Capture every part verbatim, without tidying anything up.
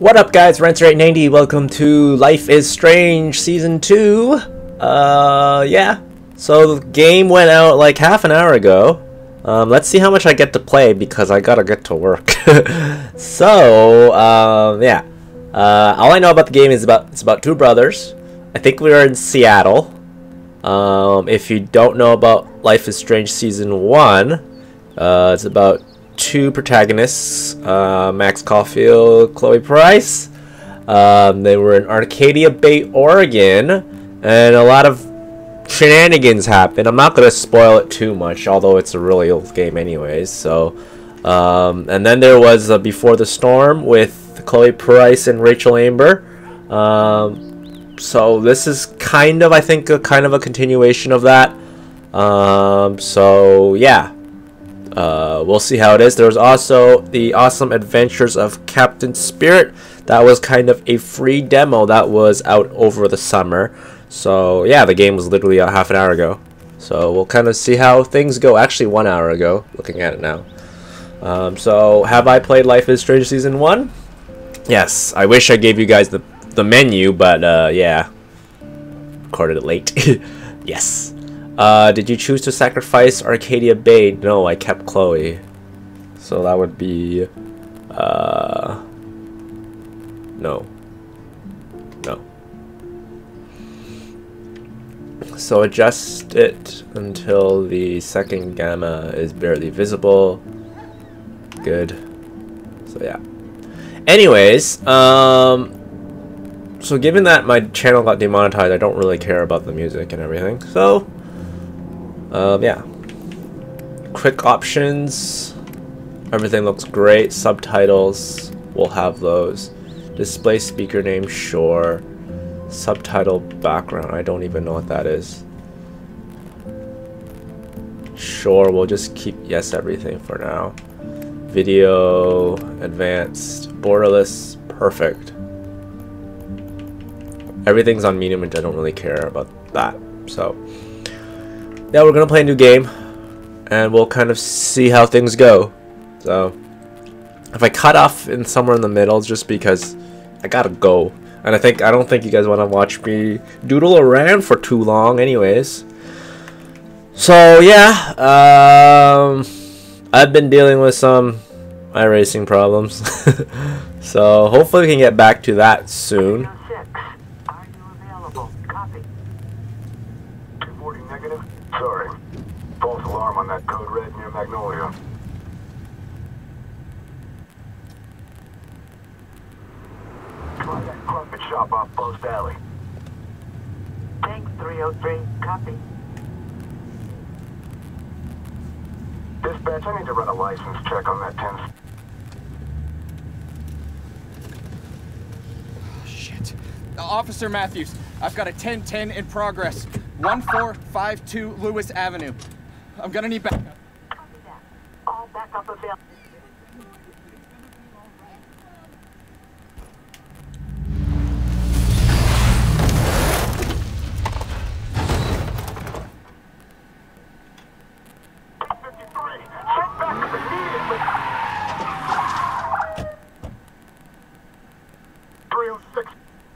What up, guys? Renter eight ninety. Welcome to Life is Strange Season two. Uh, yeah. So the game went out like half an hour ago. Um, let's see how much I get to play because I gotta get to work. so, um, yeah. Uh, all I know about the game is about it's about two brothers. I think we are in Seattle. Um, if you don't know about Life is Strange Season one, uh, it's about two protagonists, uh, Max Caulfield, Chloe Price. Um, they were in Arcadia Bay, Oregon, and a lot of shenanigans happened. I'm not going to spoil it too much, although it's a really old game anyways. So, um, and then there was uh, Before the Storm with Chloe Price and Rachel Amber. Um, so this is kind of, I think, a kind of a continuation of that. Um, so yeah. Uh, we'll see how it is. There was also the Awesome Adventures of Captain Spirit. That was kind of a free demo that was out over the summer. So yeah, the game was literally a half an hour ago. So we'll kind of see how things go. Actually, one hour ago, looking at it now. Um, so have I played Life is Strange Season one? Yes. I wish I gave you guys the, the menu, but uh, yeah. Recorded it late. Yes. Uh, did you choose to sacrifice Arcadia Bay? No, I kept Chloe. So that would be... Uh, no. No. So adjust it until the second gamma is barely visible. Good. So yeah. Anyways, um... so given that my channel got demonetized, I don't really care about the music and everything. So... Um, yeah. Quick options. Everything looks great. Subtitles. We'll have those. Display speaker name. Sure. Subtitle background. I don't even know what that is. Sure. We'll just keep yes everything for now. Video. Advanced. Borderless. Perfect. Everything's on medium and I don't really care about that. So. Yeah, we're gonna play a new game, and we'll kind of see how things go. So, if I cut off in somewhere in the middle, it's just because I gotta go, and I think I don't think you guys want to watch me doodle around for too long, anyways. So yeah, um, I've been dealing with some iRacing problems, so hopefully we can get back to that soon. Sorry. False alarm on that code red near Magnolia. Try that carpet shop off Post Alley. Thanks, three oh three. Copy. Dispatch, I need to run a license check on that ten. Shit. Uh, Officer Matthews, I've got a ten ten in progress. one four five two Lewis Avenue. I'm gonna need backup. Copy that. All backup available. fifty-three! Set backup immediately! three oh six.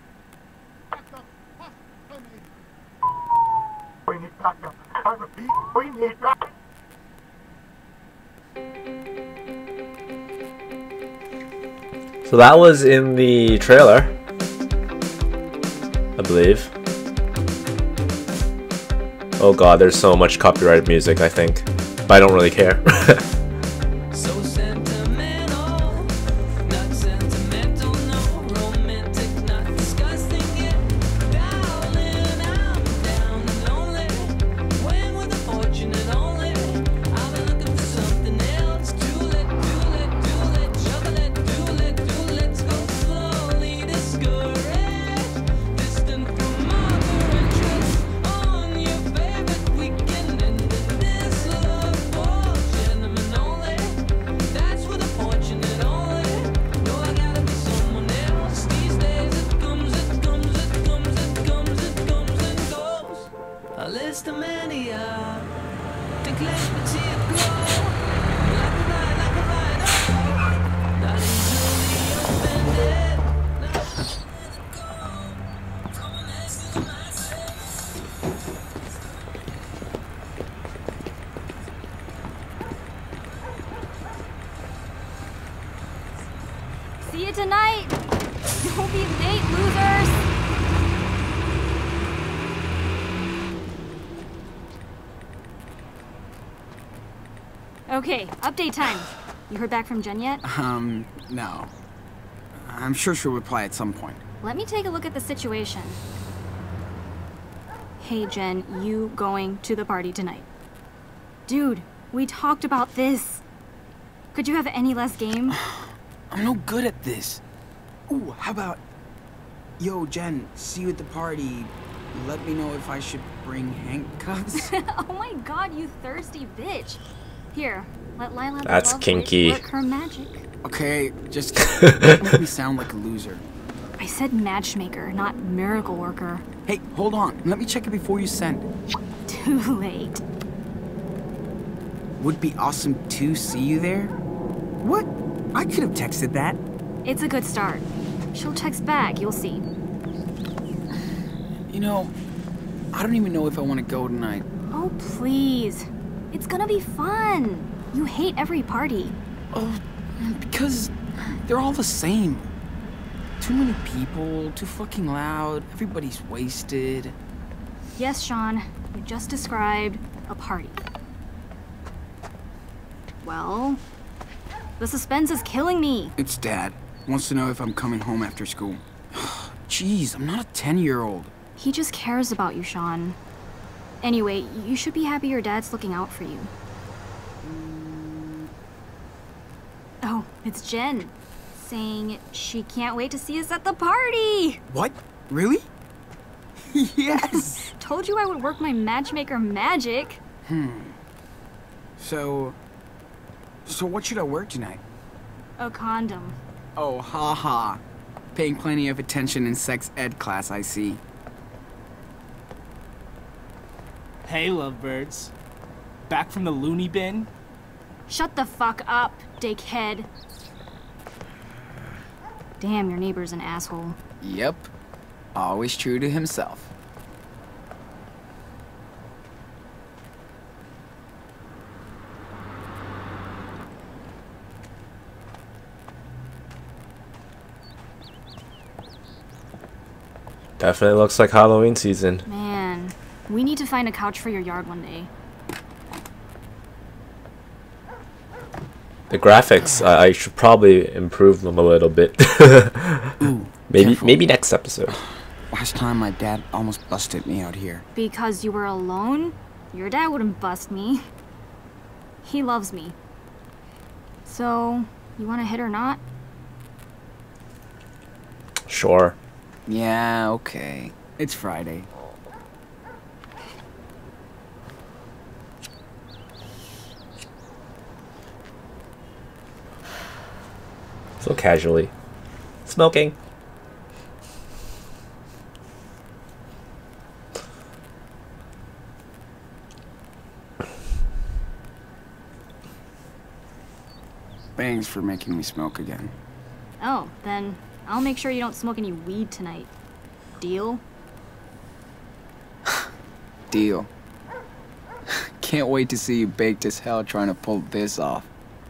We need backup. I repeat, we need backup. So that was in the trailer, I believe. Oh god, there's so much copyrighted music, I think. But I don't really care. See you tonight! Don't be late, losers! Okay, update time. You heard back from Jen yet? Um, no. I'm sure she'll reply at some point. Let me take a look at the situation. Hey Jen, you going to the party tonight? Dude, we talked about this. Could you have any less game? I'm no good at this. Ooh, how about... Yo, Jen, see you at the party. Let me know if I should bring handcuffs. Oh my god, you thirsty bitch. Here, let Lila the That's love kinky. witch work her magic. Okay, just don't make me sound like a loser. I said matchmaker, not miracle worker. Hey, hold on. Let me check it before you send. Too late. Would be awesome to see you there. What? I could have texted that. It's a good start. She'll text back, you'll see. You know, I don't even know if I want to go tonight. Oh, please. It's gonna be fun. You hate every party. Oh, because they're all the same. Too many people, too fucking loud, everybody's wasted. Yes, Sean, you just described a party. Well, the suspense is killing me. It's Dad. Wants to know if I'm coming home after school. Jeez, I'm not a ten-year-old. He just cares about you, Sean. Anyway, you should be happy your dad's looking out for you. Oh, it's Jen. Saying she can't wait to see us at the party! What? Really? Yes! Told you I would work my matchmaker magic. Hmm. So... So what should I wear tonight? A condom. Oh, haha. Paying plenty of attention in sex ed class, I see. Hey, lovebirds. Back from the loony bin? Shut the fuck up, dickhead. Damn, your neighbor's an asshole. Yep. Always true to himself. Definitely looks like Halloween season. Man, we need to find a couch for your yard one day. The graphics, uh, I should probably improve them a little bit. Ooh, maybe careful. maybe next episode. Last time my dad almost busted me out here. Because you were alone? Your dad wouldn't bust me. He loves me. So, you want to hit or not? Sure. Yeah, okay. It's Friday. So casually. Smoking. Thanks for making me smoke again. Oh, then I'll make sure you don't smoke any weed tonight. Deal? Deal. Can't wait to see you baked as hell trying to pull this off.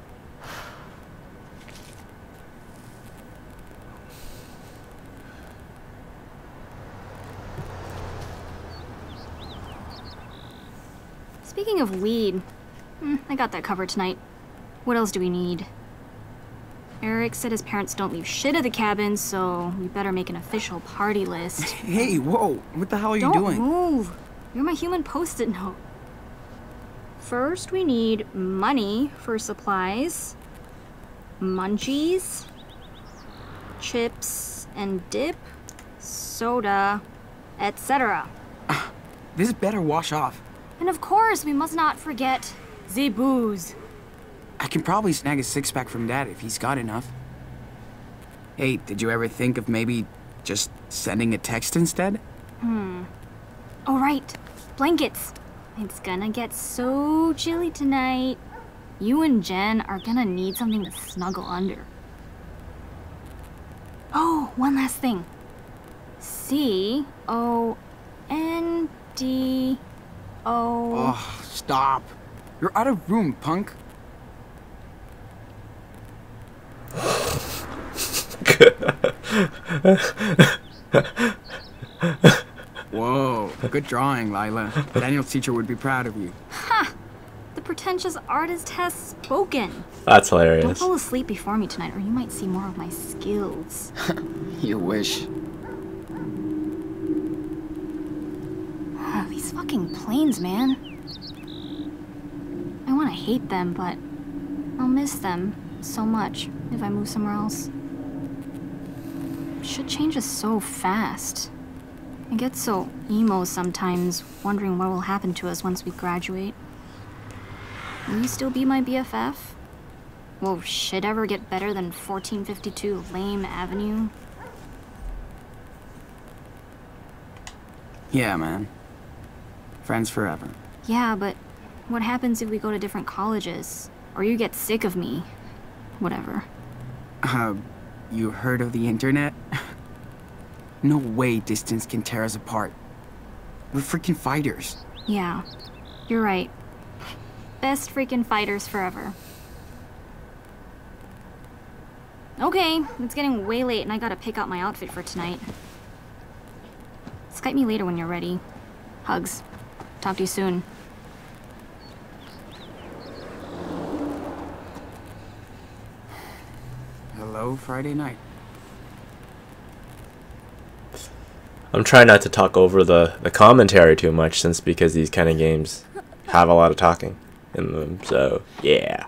Speaking of weed, mm, I got that covered tonight. What else do we need? Eric said his parents don't leave shit at the cabin, so we better make an official party list. Hey, whoa! What the hell are you Don't doing? move! You're my human post-it note. First, we need money for supplies, munchies, chips and dip, soda, et cetera. This better wash off. And of course, we must not forget the booze. I can probably snag a six-pack from Dad if he's got enough. Hey, did you ever think of maybe just sending a text instead? Hmm. Oh, right. Blankets. It's gonna get so chilly tonight. You and Jen are gonna need something to snuggle under. Oh, one last thing. C O N D O. Oh, stop. You're out of room, punk. Whoa, good drawing, Lila. Daniel's teacher would be proud of you. Ha! The pretentious artist has spoken. That's Don't hilarious. fall asleep before me tonight, or you might see more of my skills. You wish. These fucking planes, man. I want to hate them, but I'll miss them so much if I move somewhere else. Shit changes so fast. I get so emo sometimes, wondering what will happen to us once we graduate. Will you still be my B F F? Will shit ever get better than fourteen fifty-two Lame Avenue? Yeah, man. Friends forever. Yeah, but what happens if we go to different colleges? Or you get sick of me? Whatever. Uh, you heard of the internet? No way distance can tear us apart. We're freaking fighters. Yeah, you're right. Best freaking fighters forever. Okay, it's getting way late and I gotta pick out my outfit for tonight. Skype me later when you're ready. Hugs. Talk to you soon. Hello, Friday night. I'm trying not to talk over the, the commentary too much, since because these kind of games have a lot of talking in them, so yeah.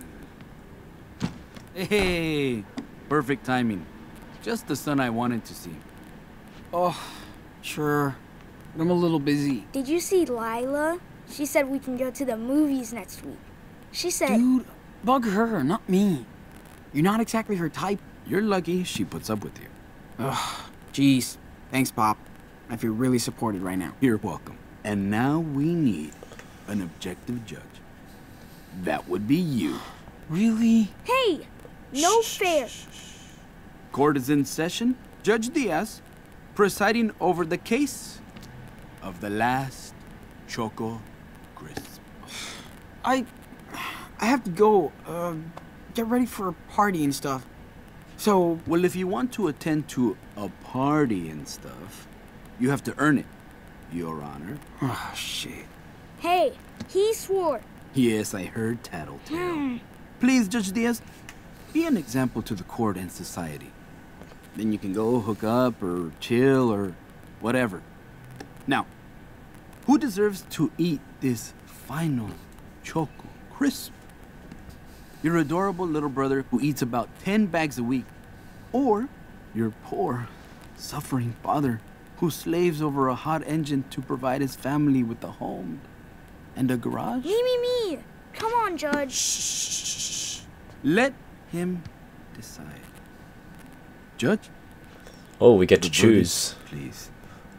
Hey, perfect timing. Just the son I wanted to see. Oh, sure. But I'm a little busy. Did you see Lila? She said we can go to the movies next week. She said... Dude, bug her, not me. You're not exactly her type. You're lucky she puts up with you. Ugh, jeez. Thanks, Pop. I feel really supported right now. You're welcome. And now we need an objective judge. That would be you. Really? Hey! No fair! Court is in session. Judge Diaz, presiding over the case of the last Choco Crisp. I... I have to go, uh, get ready for a party and stuff. So... Well, if you want to attend to a party and stuff, you have to earn it, Your Honor. Oh, shit. Hey, he swore. Yes, I heard tattletale. Hmm. Please, Judge Diaz, be an example to the court and society. Then you can go hook up or chill or whatever. Now, who deserves to eat this final Choco Crisp? Your adorable little brother who eats about ten bags a week, or your poor, suffering father who slaves over a hot engine to provide his family with a home and a garage? Me, me, me! Come on, Judge. Shh. Let him decide. Judge? Oh, we get to The choose. verdict, please.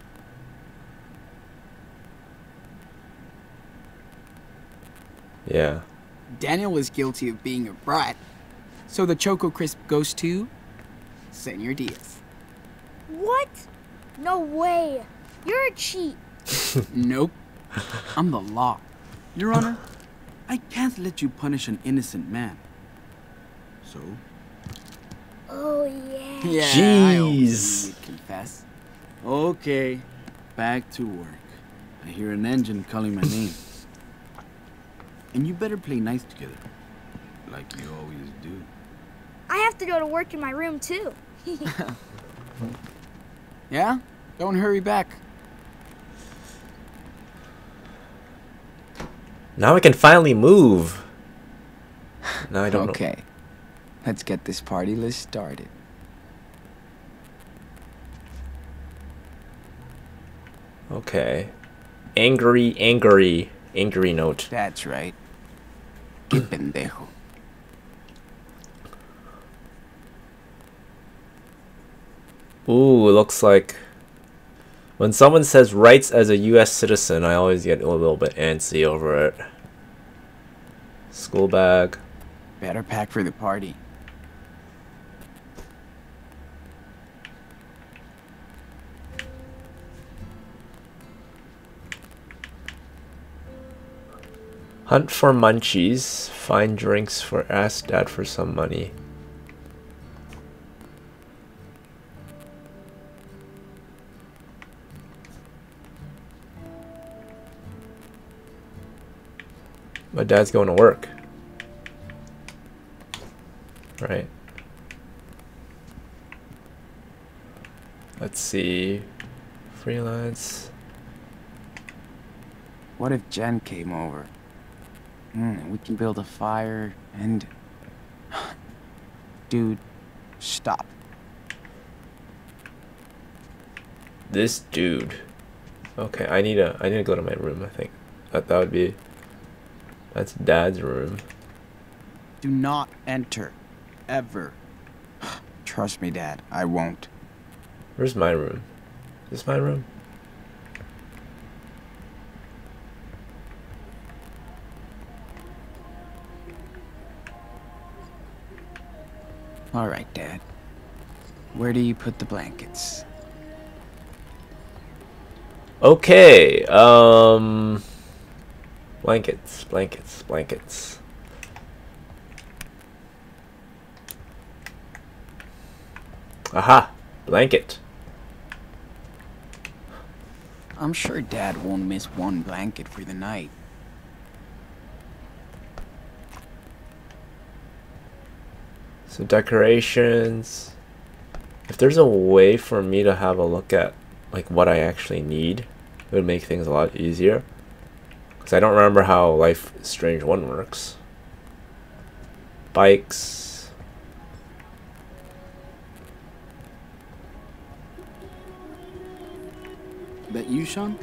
Yeah. Daniel was guilty of being a brat. So the Choco Crisp goes to... Senor Diaz. What? No way. You're a cheat. Nope. I'm the law. Your Honor, I can't let you punish an innocent man. So? Oh, yeah. Yeah, I Jeez. would confess. Okay, back to work. I hear an engine calling my name. And you better play nice together, like you always do. I have to go to work in my room, too. Yeah? Don't hurry back. Now I can finally move. Now I don't know. Okay. Let's get this party list started. Okay. Angry, angry, angry note. That's right. Que pendejo. Ooh, it looks like when someone says rights as a U S citizen, I always get a little bit antsy over it. School bag. Better pack for the party. Hunt for munchies. Find drinks for ask dad for some money. My dad's going to work. Right. Let's see. Freelance. What if Jen came over? Mm, we can build a fire and... Dude, stop. This dude. Okay, I need to I need to go to my room, I think. That that would be that's Dad's room. Do not enter. Ever. Trust me, Dad, I won't. Where's my room? Is this my room? All right, Dad. Where do you put the blankets? Okay, um blankets, blankets, blankets. Aha, blanket. I'm sure Dad won't miss one blanket for the night. So decorations. If there's a way for me to have a look at like what I actually need, it would make things a lot easier. Because I don't remember how Life is Strange one works. Bikes. That you, Sean?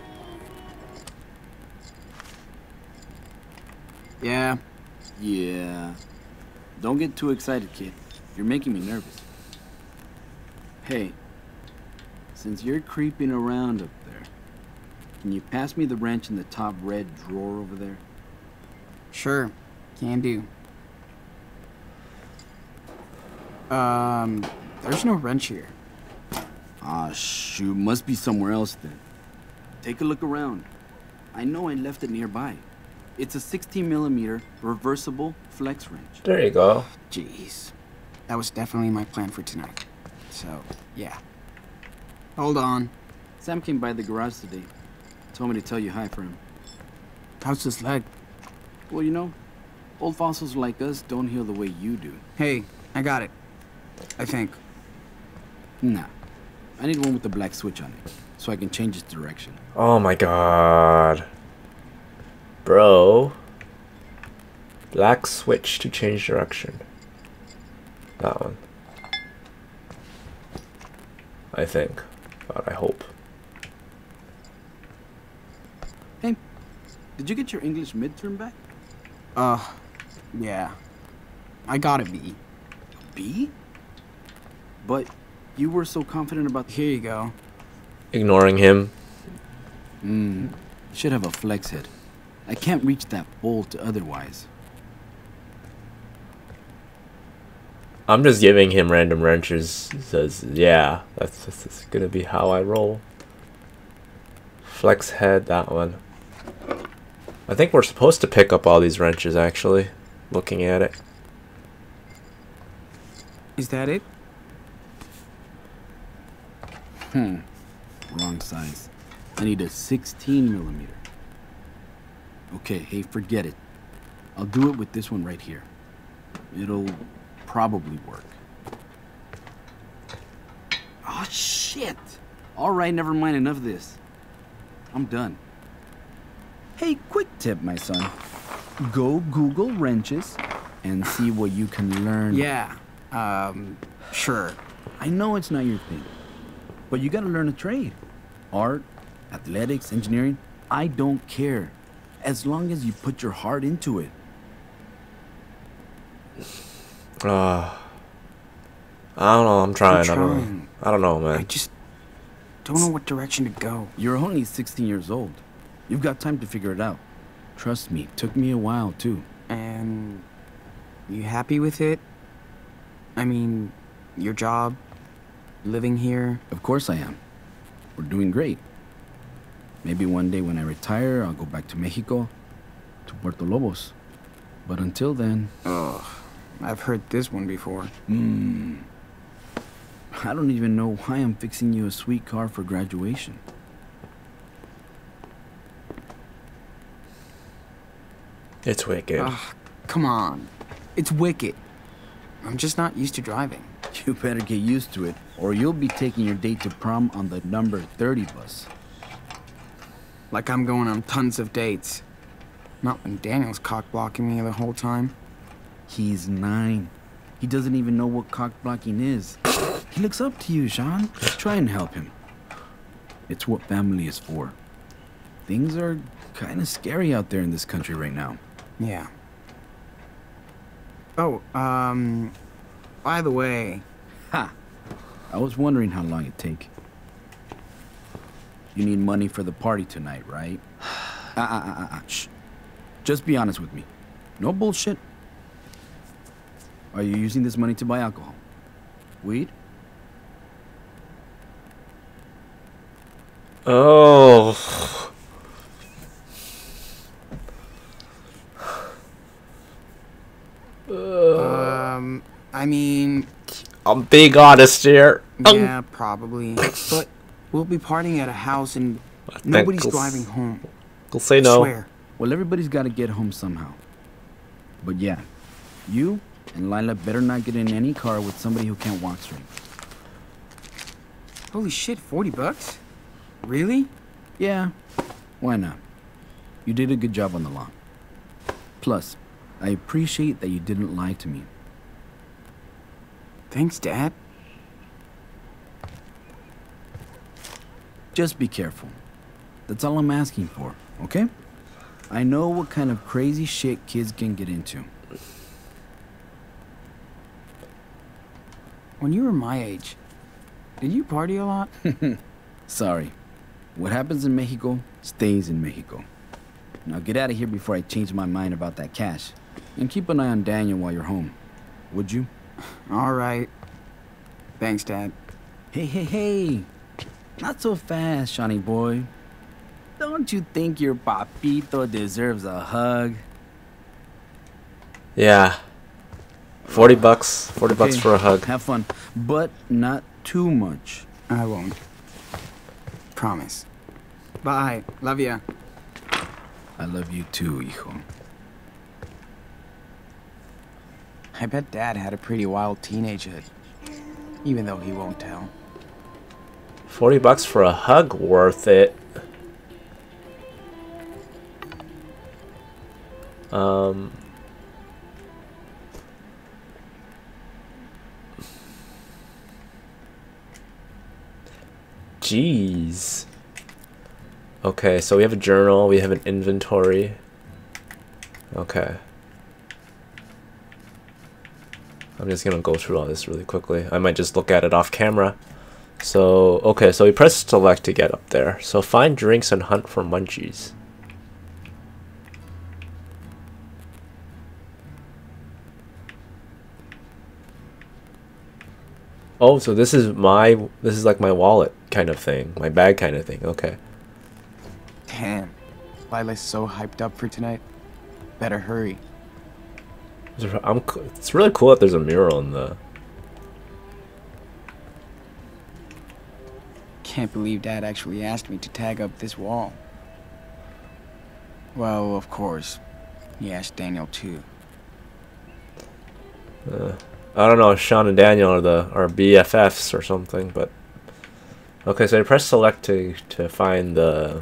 Yeah. Yeah. Don't get too excited, kid. You're making me nervous. Hey, since you're creeping around up there, can you pass me the wrench in the top red drawer over there? Sure, can do. Um, there's no wrench here. Ah, shoot, must be somewhere else then. Take a look around. I know I left it nearby. It's a sixteen millimeter reversible flex wrench. There you go. Jeez. That was definitely my plan for tonight. So, yeah. Hold on. Sam came by the garage today. Told me to tell you hi for him. How's his leg? Well, you know, old fossils like us don't heal the way you do. Hey, I got it. I think. Nah. I need one with the black switch on it, so I can change its direction. Oh my god. Bro. Black switch to change direction. That one. I think. God, I hope. Hey, did you get your English midterm back? Uh, yeah. I got a B. B? But you were so confident about... Here you go. Ignoring him. Hmm. Should have a flex head. I can't reach that bolt otherwise. I'm just giving him random wrenches. He says, yeah, that's, that's, that's gonna be how I roll. Flex head, that one. I think we're supposed to pick up all these wrenches, actually. Looking at it. Is that it? Hmm. Wrong size. I need a sixteen millimeter. Okay, hey, forget it. I'll do it with this one right here. It'll probably work. Oh, shit! Alright, never mind, enough of this. I'm done. Hey, quick tip, my son. Go Google wrenches and see what you can learn. Yeah. Um, sure. I know it's not your thing, but you gotta learn a trade. Art, athletics, engineering, I don't care. As long as you put your heart into it. Uh, I don't know, I'm trying. I'm I don't know. trying. I don't know, man. I just don't know what direction to go. You're only sixteen years old. You've got time to figure it out. Trust me, it took me a while too. And you happy with it? I mean, your job, living here? Of course I am. We're doing great. Maybe one day when I retire, I'll go back to Mexico, to Puerto Lobos. But until then... Ugh, I've heard this one before. Hmm. I don't even know why I'm fixing you a sweet car for graduation. It's wicked. Ugh, come on. It's wicked. I'm just not used to driving. You better get used to it, or you'll be taking your date to prom on the number thirty bus. Like I'm going on tons of dates. Not when Daniel's cock blocking me the whole time. He's nine. He doesn't even know what cock blocking is. He looks up to you, Sean. Try and help him. It's what family is for. Things are kind of scary out there in this country right now. Yeah. Oh, um, by the way... Ha! I was wondering how long it'd take. You need money for the party tonight, right? Ah, ah, ah, ah, ah, shh. Just be honest with me. No bullshit. Are you using this money to buy alcohol? Weed? Oh. Um, I mean... I'm being honest here. Yeah, probably. But we'll be partying at a house and nobody's I'll driving home. I'll say I no. swear. Well, everybody's got to get home somehow. But yeah, you and Lila better not get in any car with somebody who can't walk straight. Holy shit, forty bucks? Really? Yeah, why not? You did a good job on the lawn. Plus, I appreciate that you didn't lie to me. Thanks, Dad. Just be careful. That's all I'm asking for, okay? I know what kind of crazy shit kids can get into. When you were my age, did you party a lot? Sorry. What happens in Mexico stays in Mexico. Now get out of here before I change my mind about that cash. And keep an eye on Daniel while you're home. Would you? All right. Thanks, Dad. Hey, hey, hey. Not so fast, Shawnee boy. Don't you think your papito deserves a hug? Yeah. Forty bucks. Forty bucks Okay, for a hug. Have fun, but not too much. I won't. Promise. Bye. Love ya. I love you too, hijo. I bet Dad had a pretty wild teenagehood. Even though he won't tell. Forty bucks for a hug, worth it. Um. Jeez. Okay, so we have a journal, we have an inventory. Okay. I'm just gonna go through all this really quickly. I might just look at it off camera. So, okay, so we press select to get up there. So find drinks and hunt for munchies. Oh, so this is my, this is like my wallet kind of thing, my bag kind of thing, okay. Damn. Lila's so hyped up for tonight. Better hurry. I'm, it's really cool that there's a mural in the... Can't believe Dad actually asked me to tag up this wall. Well, of course. He asked Daniel too. Uh, I don't know if Sean and Daniel are the are B F Fs or something, but... Okay, so I press select to, to find the...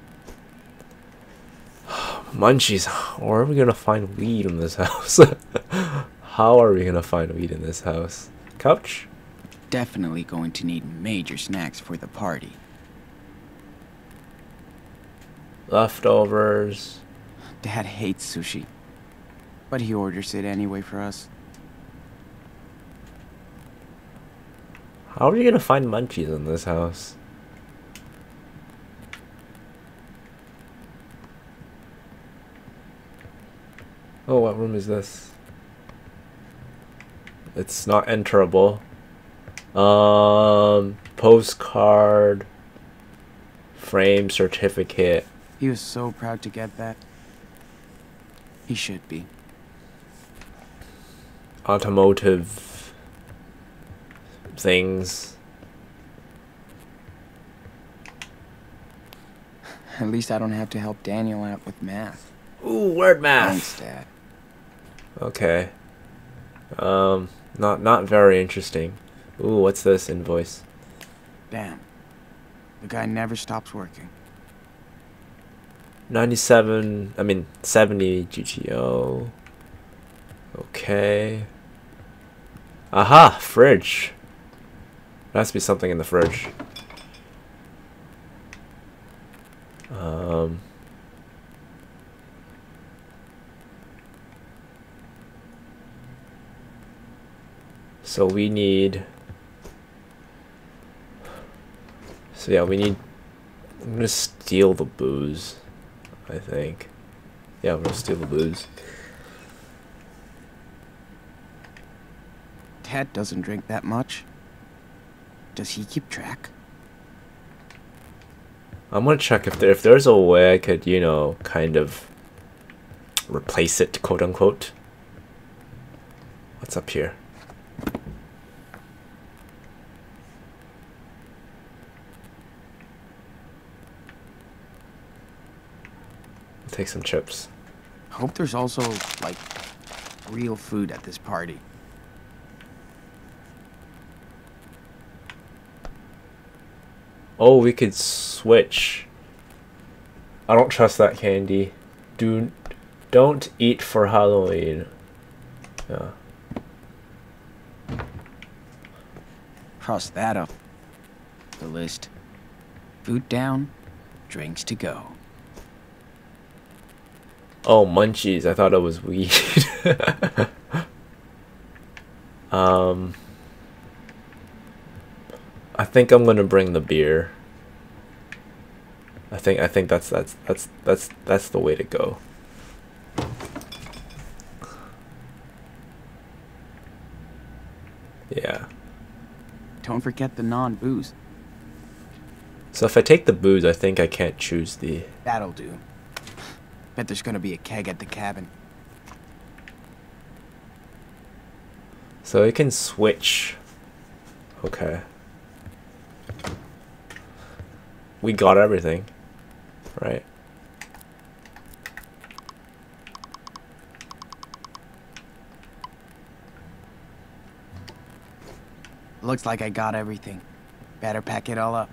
Munchies. Or are we gonna find weed in this house? How are we gonna find weed in this house? Couch? Definitely going to need major snacks for the party. Leftovers. Dad hates sushi, but he orders it anyway for us. How are you gonna find munchies in this house? Oh, what room is this? It's not enterable. Um, postcard, frame, certificate. He was so proud to get that. He should be. Automotive things. At least I don't have to help Daniel out with math. Ooh, word math. Thanks, Dad. Okay. Um, not not very interesting. Ooh, what's this invoice? Damn. The guy never stops working. ninety-seven, I mean seventy G G O. Okay. Aha, fridge. There has to be something in the fridge. Um. So we need. So yeah, we need. I'm gonna steal the booze, I think. Yeah, I'm gonna steal the booze. Ted doesn't drink that much. Does he keep track? I'm gonna check if there if there's a way I could, you know, kind of replace it, quote unquote. What's up here? I'll take some chips. Hope there's also, like, real food at this party. Oh, we could switch. I don't trust that candy. Do don't eat for Halloween. Yeah. Cross that up the list. Food down, drinks to go. Oh, munchies. I thought it was weed. um I think I'm gonna bring the beer. I think I think that's that's that's that's that's the way to go. Yeah. Don't forget the non-booze. So if I take the booze, I think I can't choose the. That'll do. Bet there's gonna be a keg at the cabin. So it can switch. Okay. We got everything, right? Looks like I got everything. Better pack it all up.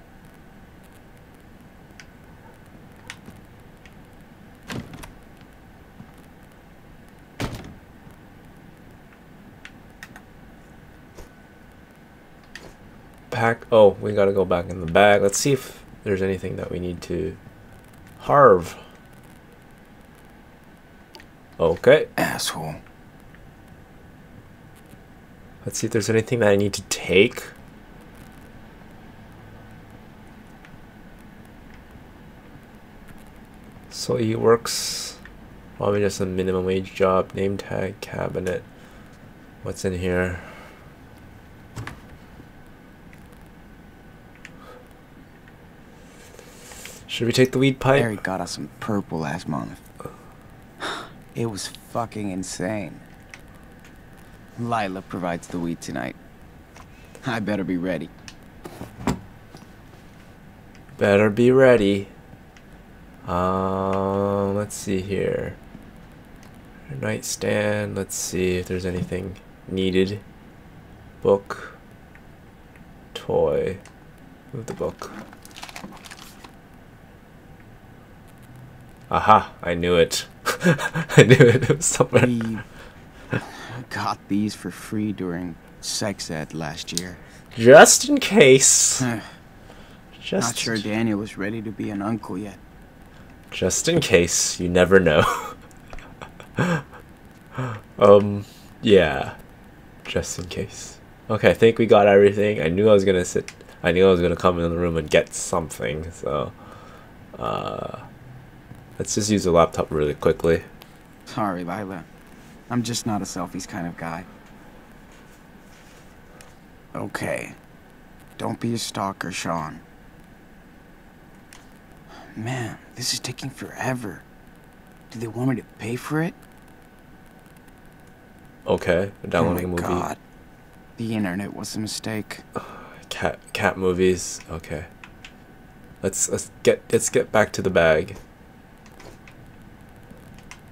Pack. Oh, we gotta go back in the bag. Let's see if there's anything that we need to harv. Okay. Asshole. Let's see if there's anything that I need to take. So he works probably just a minimum wage job. Name tag, cabinet. What's in here? Should we take the weed pipe? Harry got us some purple last month. It was fucking insane. Lila provides the weed tonight. I better be ready. Better be ready. Um, let's see here. Nightstand. Let's see if there's anything needed. Book. Toy. Move the book. Aha! I knew it. I knew it. It was somewhere. We got these for free during sex ed last year. Just in case. Just Not sure Daniel was ready to be an uncle yet. Just in case. You never know. um, yeah. Just in case. Okay, I think we got everything. I knew I was gonna sit. I knew I was gonna come in the room and get something. So, uh, let's just use the laptop really quickly. Sorry, Lila. I'm just not a selfies kind of guy. Okay. Don't be a stalker, Sean. Man, this is taking forever. Do they want me to pay for it? Okay, downloading oh a my movie. God. The internet was a mistake. Cat cat movies. Okay. Let's let's get let's get back to the bag.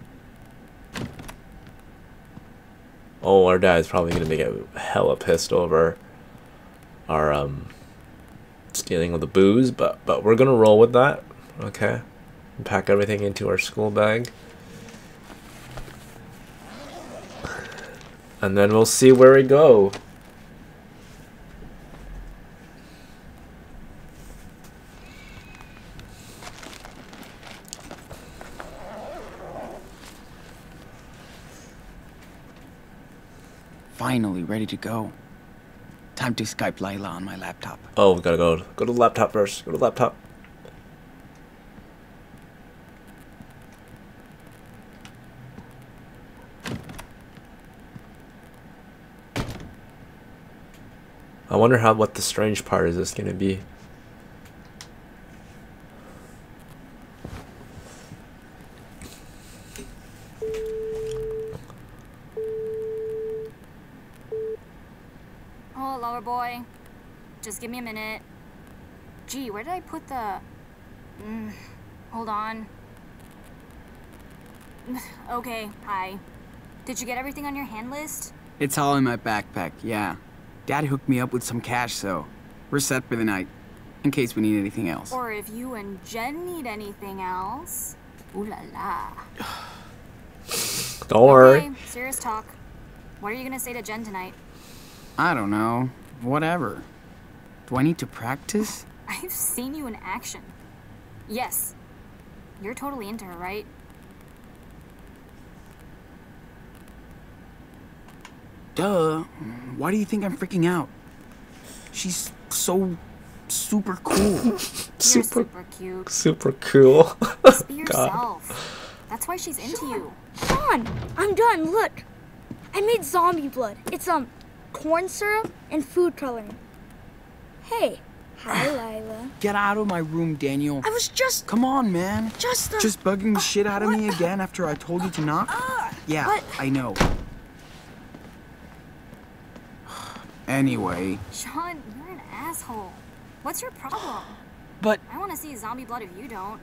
Oh, our dad's probably gonna get hella pissed over our um stealing of the booze, but but we're gonna roll with that. Okay, and pack everything into our school bag, and then we'll see where we go. Finally ready to go. Time to Skype Lila on my laptop. Oh, we gotta go. Go to the laptop first. Go to the laptop. I wonder how what the strange part is this gonna be. Oh, lower boy. Just give me a minute. Gee, where did I put the... Mm, hold on. Okay, hi. Did you get everything on your hand list? It's all in my backpack, yeah. Dad hooked me up with some cash, so we're set for the night, in case we need anything else. Or if you and Jen need anything else. Ooh la la. Don't worry. Okay, serious talk. What are you gonna say to Jen tonight? I don't know. Whatever. Do I need to practice? I've seen you in action. Yes. You're totally into her, right? Duh. Why do you think I'm freaking out? She's so super cool. You're super, super cute. super cool. Just be God. yourself. That's why she's into you. Sean, I'm done. Look, I made zombie blood. It's um corn syrup and food coloring. Hey, hi Lila. Get out of my room, Daniel. I was just Come on, man. just uh, Just bugging the uh, shit out of what? me again after I told you to knock? Uh, Yeah, but- I know. Anyway, Sean, you're an asshole. What's your problem? but I want to see zombie blood if you don't.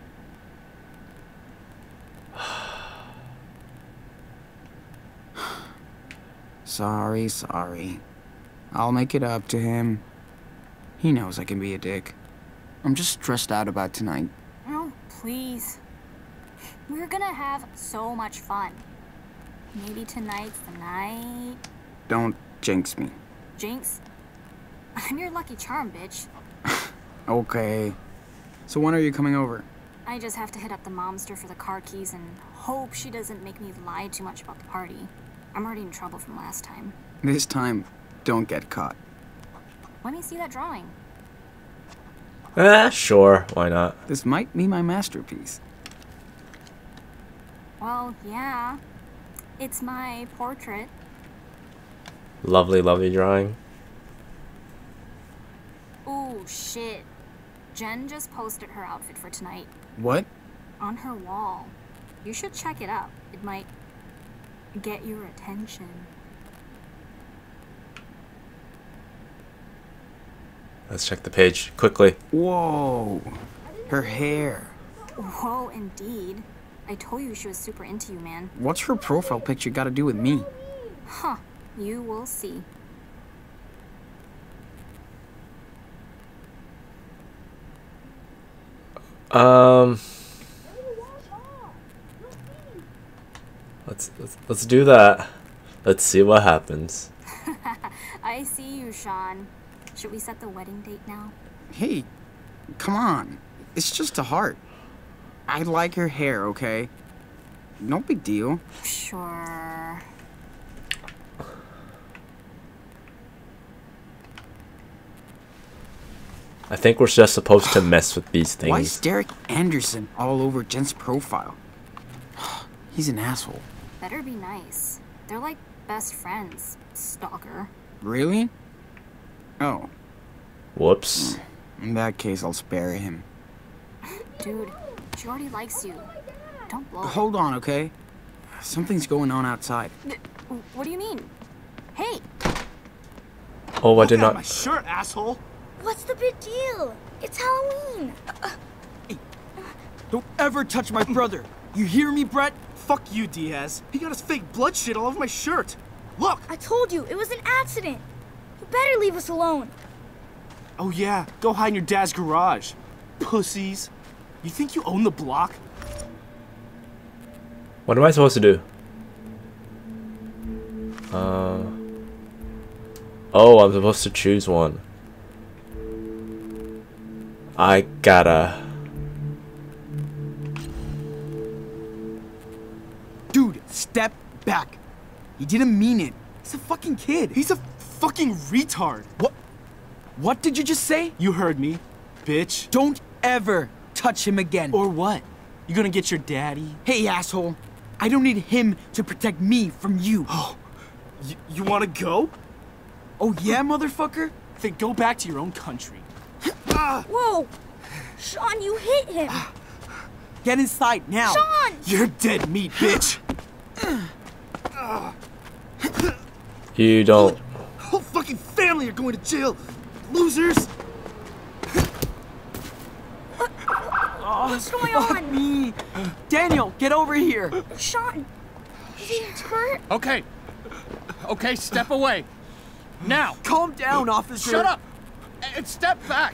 sorry, sorry. I'll make it up to him. He knows I can be a dick. I'm just stressed out about tonight. Oh, please. We're gonna have so much fun. Maybe tonight's the night. Don't jinx me. Jinx, I'm your lucky charm, bitch. Okay. So when are you coming over? I just have to hit up the momster for the car keys and hope she doesn't make me lie too much about the party. I'm already in trouble from last time. This time, don't get caught. Let me see that drawing. Ah, sure. Why not? This might be my masterpiece. Well, yeah. It's my portrait. Lovely, lovely drawing. Ooh, shit. Jen just posted her outfit for tonight What? on her wall. You should check it out. It might get your attention. Let's check the page quickly. Whoa. Her hair. Whoa, indeed. I told you she was super into you, man. What's her profile picture got to do with me? Huh. You will see. Um, let's let's let's do that. Let's see what happens. I see you, Sean. Should we set the wedding date now? Hey, come on. It's just a heart. I like her hair, okay? No big deal. Sure. I think we're just supposed to mess with these Why is things. Derek Anderson all over Jen's profile? He's an asshole. Better be nice. They're like best friends, stalker. Really? Oh, Whoops. in that case, I'll spare him. Dude, she already likes you. Don't blow it. Hold on, okay? Something's going on outside. What do you mean? Hey! Oh, I did Look at my not. shirt, asshole. What's the big deal? It's Halloween. Don't ever touch my brother. You hear me, Brett? Fuck you, Diaz. He got his fake blood shit all over my shirt. Look! I told you, it was an accident. You better leave us alone. Oh yeah, go hide in your dad's garage. Pussies. You think you own the block? What am I supposed to do? Uh. Oh, I'm supposed to choose one. I gotta. Dude, step back. He didn't mean it. He's a fucking kid. He's a fucking retard. What? What did you just say? You heard me, bitch. Don't ever touch him again. Or what? You gonna get your daddy? Hey, asshole. I don't need him to protect me from you. Oh, you, you wanna go? Oh yeah, motherfucker? Then go back to your own country. Whoa! Sean, you hit him! Get inside now. Sean! You're dead meat, bitch. You don't. Whole fucking family are going to jail. Losers. What's going on? Me. Daniel, get over here. Sean, is he hurt? Okay. Okay, step away. Now. Calm down, officer. Shut up. And step back.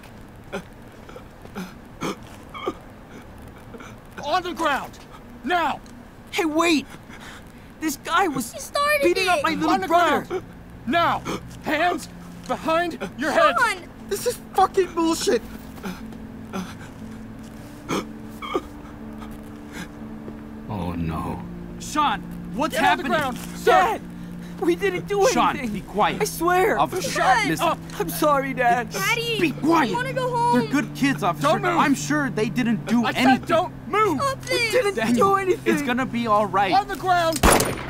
On the ground. Now. Hey, wait. This guy was He started beating it. up my little On the brother. ground. Now. Hands behind your head. Sean! This is fucking bullshit. Oh no. Sean, what's Get on the happening? ground, sir. Dad, we didn't do Sean, anything. be quiet. I swear. Officer, Shut listen. up. I'm sorry, Dad. Daddy! Be quiet. I want to go home! They're good kids, officer. Don't move. I'm sure they didn't do I anything. said don't move. Stop this! Didn't Daniel, do anything. it's gonna be all right. On the ground.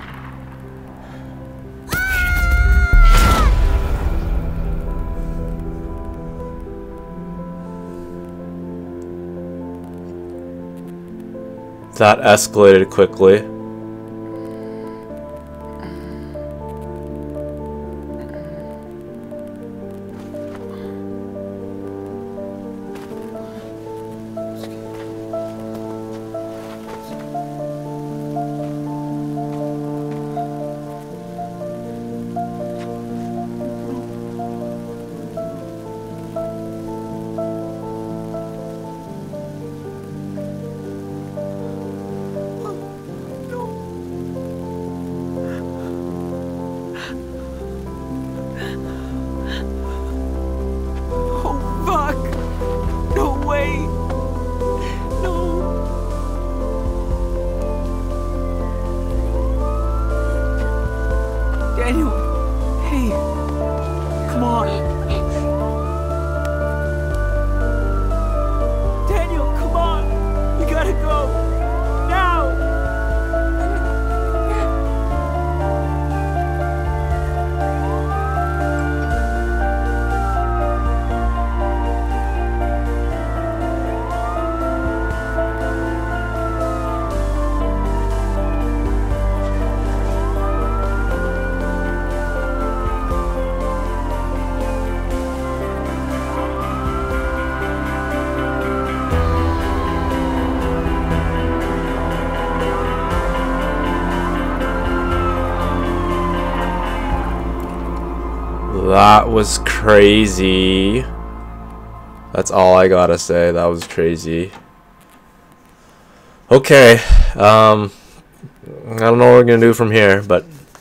That escalated quickly. Oh, fuck. No way. No. Daniel. Hey. Come on. Daniel, come on. We gotta go. Now. That was crazy. That's all I gotta say. That was crazy. Okay. Um, I don't know what we're gonna do from here, but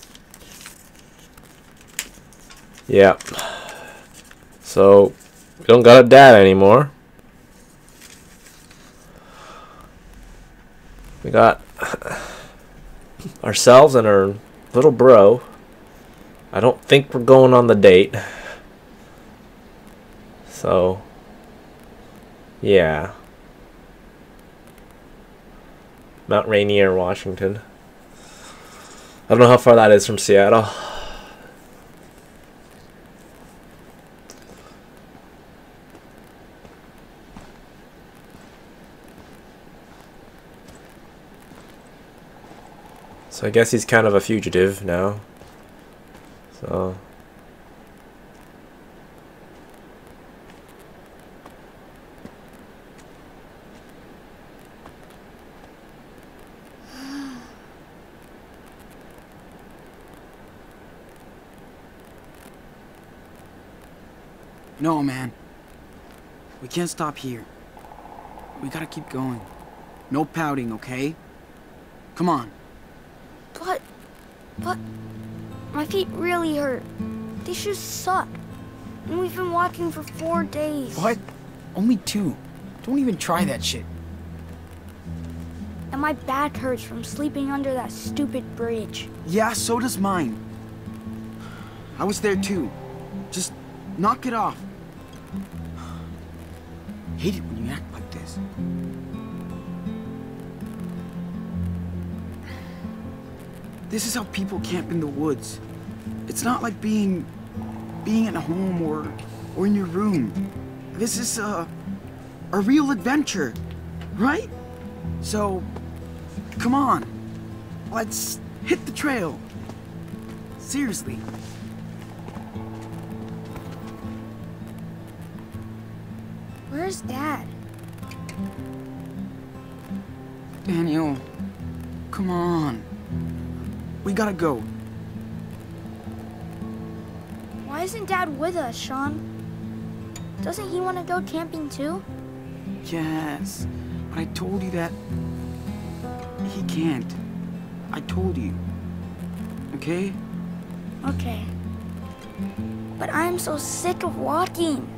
yeah. So we don't got a dad anymore. We got ourselves and our little bro. I don't think we're going on the date. So, yeah. Mount Rainier, Washington. I don't know how far that is from Seattle. So I guess he's kind of a fugitive now. So No, man. We can't stop here. We gotta keep going. No pouting, okay? Come on. But, but, my feet really hurt. These shoes suck. And we've been walking for four days. What? Only two. Don't even try that shit. And my back hurts from sleeping under that stupid bridge. Yeah, so does mine. I was there too. Just knock it off. Hate it when you act like this. This is how people camp in the woods. It's not like being being at home or or in your room. This is a a real adventure, right? So come on. Let's hit the trail. Seriously. Where's Dad? Daniel, come on. We gotta go. Why isn't Dad with us, Sean? Doesn't he want to go camping too? Yes, but I told you that he can't. I told you. Okay? Okay. But I'm so sick of walking.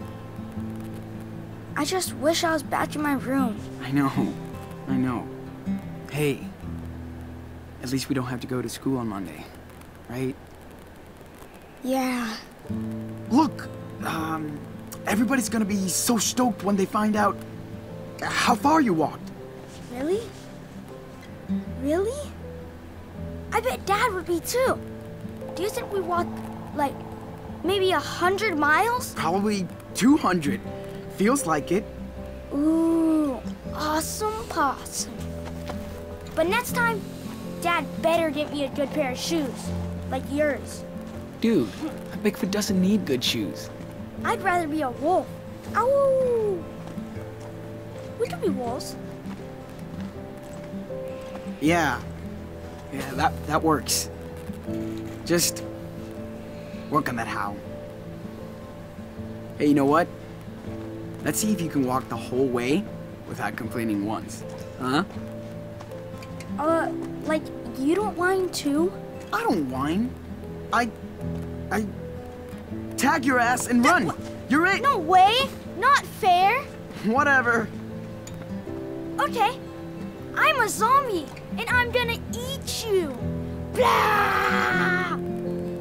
I just wish I was back in my room. I know. I know. Hey, at least we don't have to go to school on Monday, right? Yeah. Look, um, everybody's gonna be so stoked when they find out how far you walked. Really? Really? I bet Dad would be too. Do you think we walked, like, maybe a hundred miles? Probably two hundred. Feels like it. Ooh, awesome possum. But next time, Dad better get me a good pair of shoes, like yours. Dude, a Bigfoot doesn't need good shoes. I'd rather be a wolf. Ow! We could be wolves. Yeah. Yeah, that, that works. Just work on that howl. Hey, you know what? Let's see if you can walk the whole way without complaining once. Huh? Uh, like, you don't whine too? I don't whine. I... I... tag your ass and run. You're it. No way! Not fair! Whatever. Okay. I'm a zombie, and I'm gonna eat you. Blah!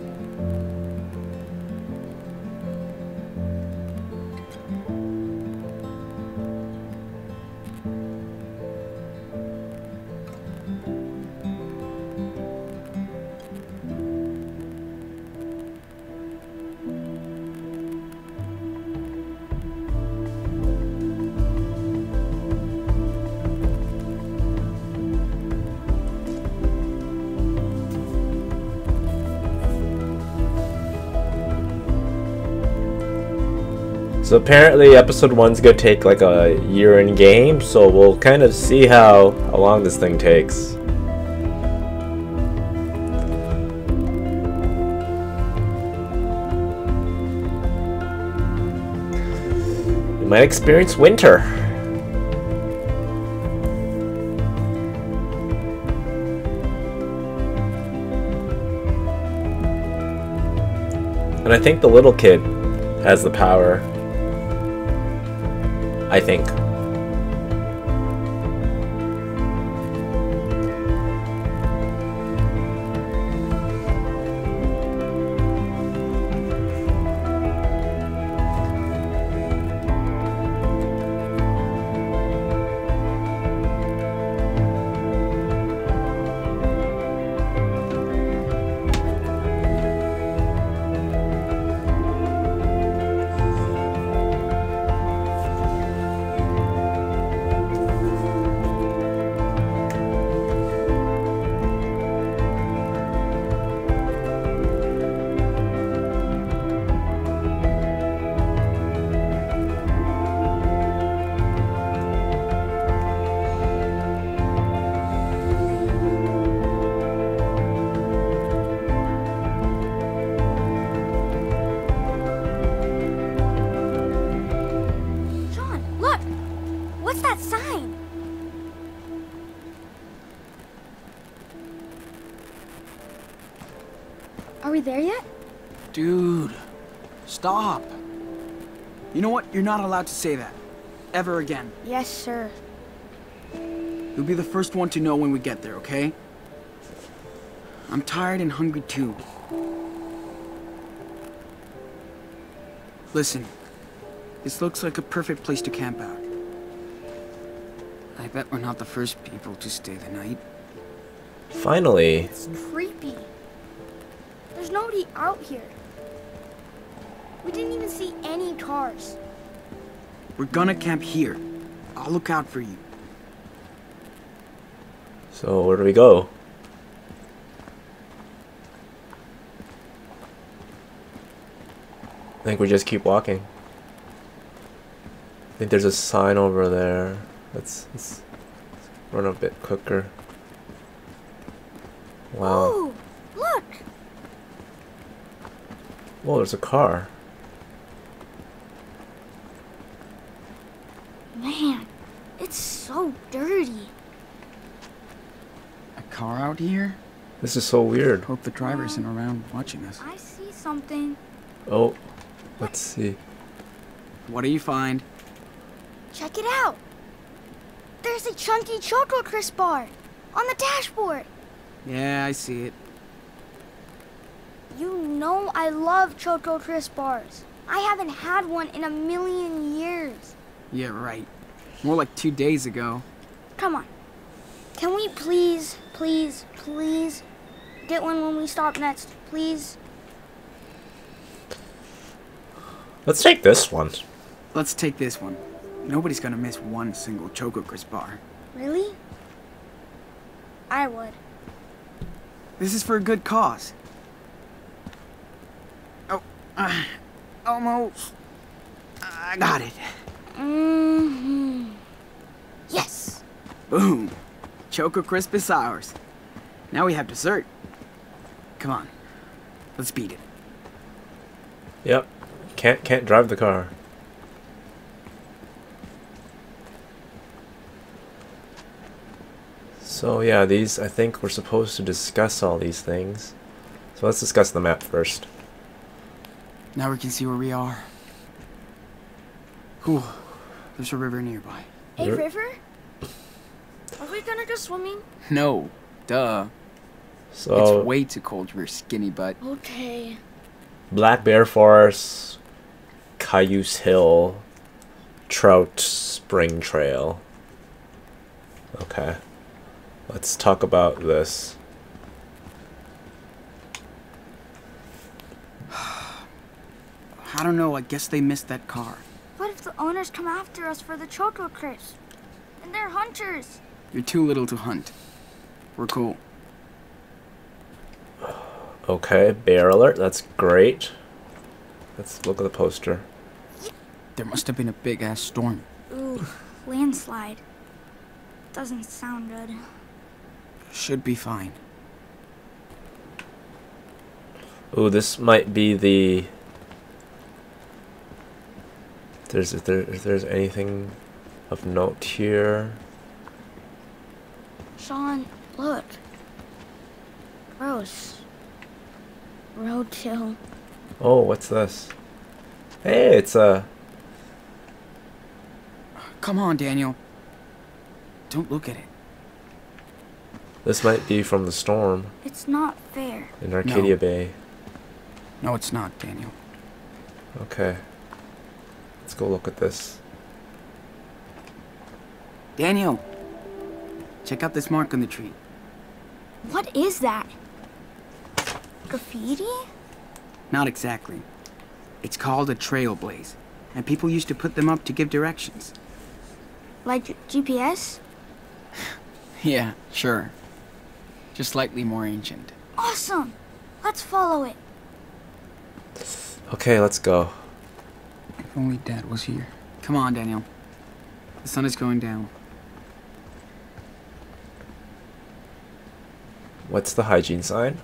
So apparently episode one's gonna take like a year in game, so we'll kind of see how, how long this thing takes. You might experience winter. And I think the little kid has the power. I think. we there yet? Dude, stop. You know what? You're not allowed to say that. Ever again. Yes, sir. You'll be the first one to know when we get there, okay? I'm tired and hungry too. Listen, this looks like a perfect place to camp out. I bet we're not the first people to stay the night. Finally. It's creepy. There's nobody out here. We didn't even see any cars. We're gonna camp here. I'll look out for you. So where do we go? I think we just keep walking. I think there's a sign over there. Let's, let's run a bit quicker. Wow. Oh, look! Whoa, there's a car. Man, it's so dirty. A car out here? This is so weird. Hope the driver isn't around watching us. I see something. Oh, let's see. What do you find? Check it out. There's a chunky Choco Crisp bar on the dashboard. Yeah, I see it. You know I love Choco Crisp bars. I haven't had one in a million years. Yeah, right. More like two days ago. Come on. Can we please, please, please get one when we stop next, please? Let's take this one. Let's take this one. Nobody's gonna miss one single Choco Crisp bar. Really? I would. This is for a good cause. Oh, uh, almost. I got it. Mm-hmm. Yes. Boom. Choco Crisp is ours. Now we have dessert. Come on. Let's beat it. Yep. Can't can't drive the car. So yeah, these, I think we're supposed to discuss all these things. So let's discuss the map first. Now we can see where we are. Cool. There's a river nearby. A Yep. river? Are we gonna go swimming? No, duh. So It's way too cold for your skinny butt. Okay. Black Bear Forest, Cayuse Hill, Trout Spring Trail. Okay. Let's talk about this. I don't know, I guess they missed that car. What if the owners come after us for the Choco Crisp? And they're hunters. You're too little to hunt. We're cool. Okay, bear alert, that's great. Let's look at the poster. There must have been a big-ass storm. Ooh, landslide. Doesn't sound good. Should be fine. Ooh, this might be the... If there's, if, there, if there's anything of note here. Sean, look. Gross. Roadkill. Oh, what's this? Hey, it's a... Come on, Daniel. Don't look at it. This might be from the storm It's not fair. in Arcadia No. Bay. No, it's not, Daniel. Okay. Let's go look at this. Daniel! Check out this mark on the tree. What is that? Graffiti? Not exactly. It's called a trailblaze, and people used to put them up to give directions. Like G P S? Yeah, sure. Just slightly more ancient. Awesome! Let's follow it. Okay, let's go. If only Dad was here. Come on, Daniel. The sun is going down. What's the hygiene sign?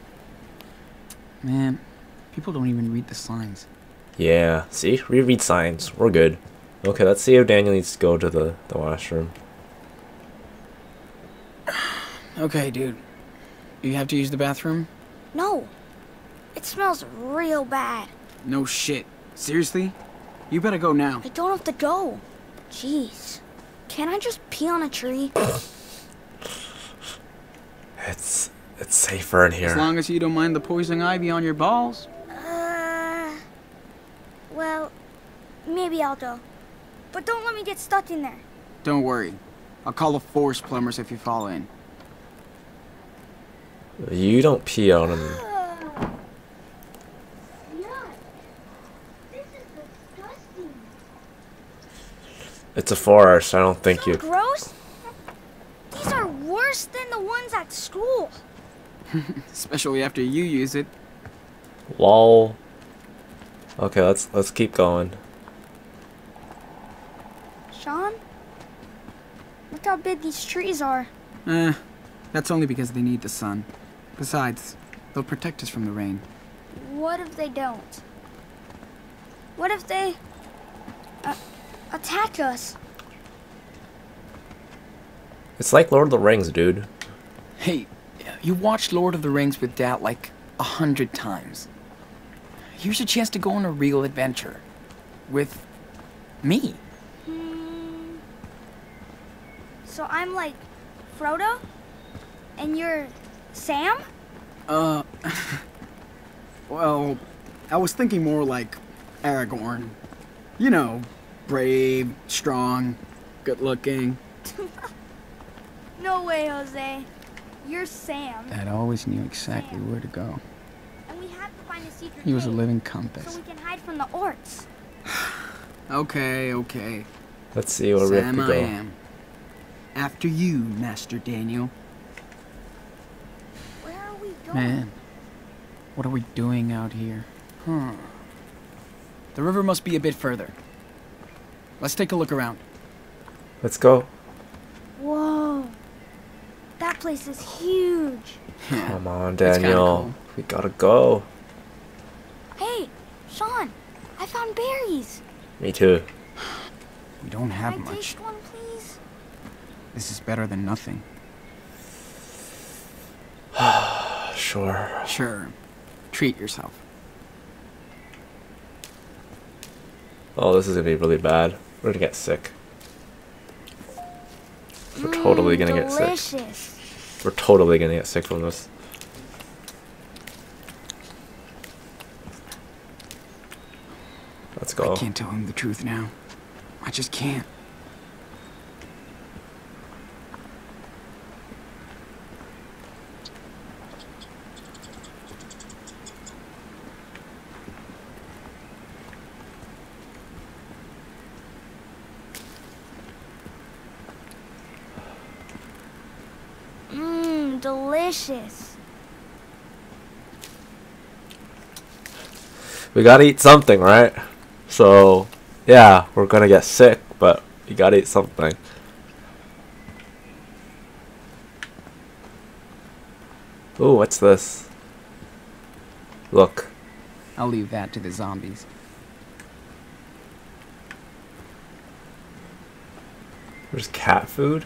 Man, people don't even read the signs. Yeah, see? Reread signs. We're good. Okay, let's see if Daniel needs to go to the, the washroom. Okay, dude. You have to use the bathroom? No. It smells real bad. No shit. Seriously? You better go now. I don't have to go. Jeez. Can't I just pee on a tree? It's it's safer in As here. long as you don't mind the poison ivy on your balls. Uh, well, maybe I'll go. But don't let me get stuck in there. Don't worry. I'll call the forest plumbers if you fall in. You don't pee on him. This is disgusting. It's a forest. I don't think So you. gross? These are worse than the ones at school. Especially after you use it. Lol. Okay, let's let's keep going. Sean? Look how big these trees are. Eh, that's only because they need the sun. Besides, they'll protect us from the rain. What if they don't? What if they uh, attack us? It's like Lord of the Rings, dude. Hey, you watched Lord of the Rings with Dad like a hundred times. Here's a chance to go on a real adventure. With me. Hmm. So I'm like Frodo? And you're Sam? Uh, well, I was thinking more like Aragorn. You know, brave, strong, good-looking. No way, Jose. You're Sam. Dad always knew exactly where to go. And we have to find a secret He was a cave living so compass. we can hide from the orcs. Okay, okay. Let's see where we have Sam to I go. am. After you, Master Daniel. Where are we going? Man, what are we doing out here? Huh. The river must be a bit further. Let's take a look around. Let's go. Whoa. That place is huge. Come on, It's kinda Daniel. cool. We gotta go. Hey, Sean, I found berries. Me too. We don't have Can I much. taste one, please? This is better than nothing. Sure. Sure. Treat yourself. Oh, this is gonna be really bad. We're gonna get sick. We're totally gonna get sick. Delicious. We're totally gonna get sick from this. Let's go. I can't tell him the truth now. I just can't. Mmm, delicious. We gotta eat something, right? So, yeah, we're gonna get sick, but we gotta eat something. Ooh, what's this? Look. I'll leave that to the zombies. There's cat food?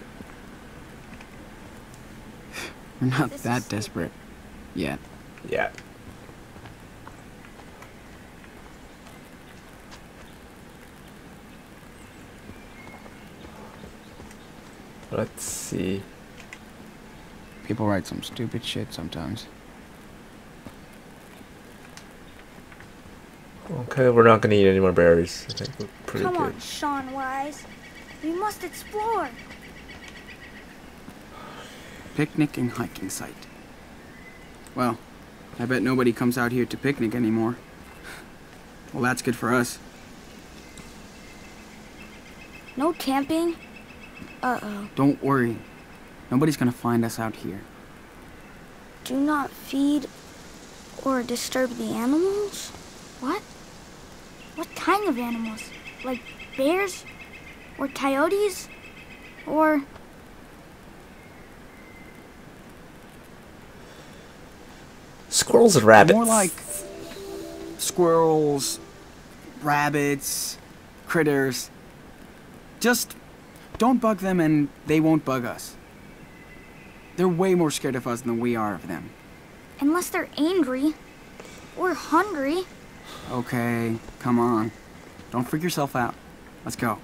We're not This that is desperate. Yet. Yeah. Let's see. People write some stupid shit sometimes. Okay, we're not gonna eat any more berries. I think we're pretty Come good. on, Sean Wise. We must explore. Picnic and hiking site. Well, I bet nobody comes out here to picnic anymore. Well, that's good for us. No camping? Uh-oh. Don't worry. Nobody's gonna find us out here. Do not feed or disturb the animals? What? What kind of animals? Like bears? Or coyotes? Or... Squirrels and rabbits. More like squirrels, rabbits, critters. Just don't bug them and they won't bug us. They're way more scared of us than we are of them. Unless they're angry. We're hungry. Okay, come on. Don't freak yourself out. Let's go.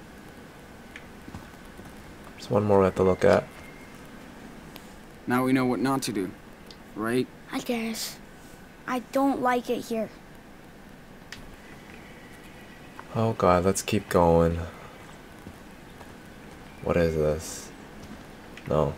There's one more we have to look at. Now we know what not to do, right? I guess. I don't like it here. Oh god, let's keep going. What is this? No.